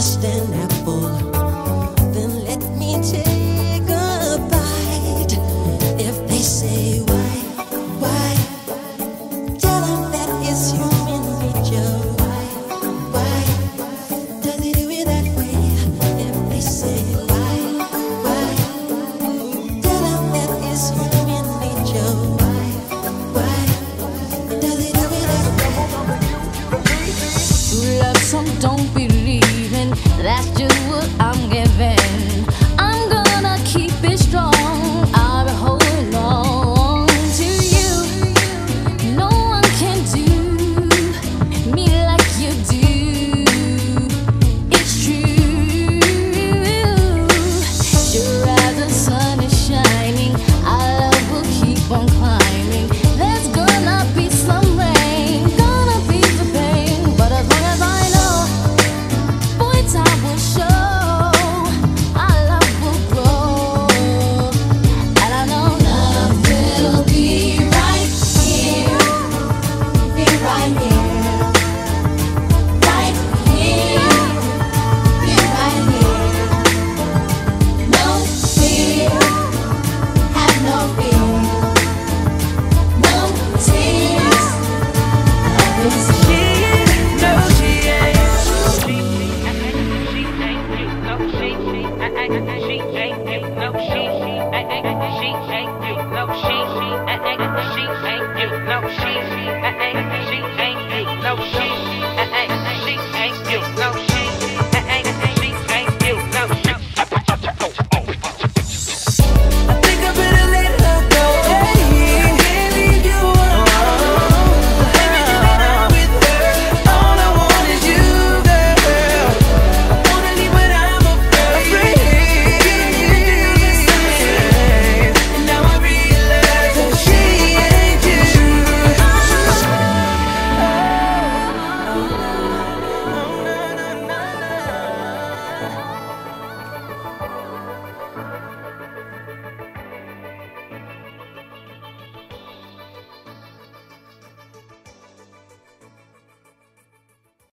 just an apple. Then let me take a bite. If they say why, tell them that it's human nature. Why does he do it that way? If they say why, tell them that it's human nature. Why does he do it that way? True love, some don't believe in. That's just what I'm giving.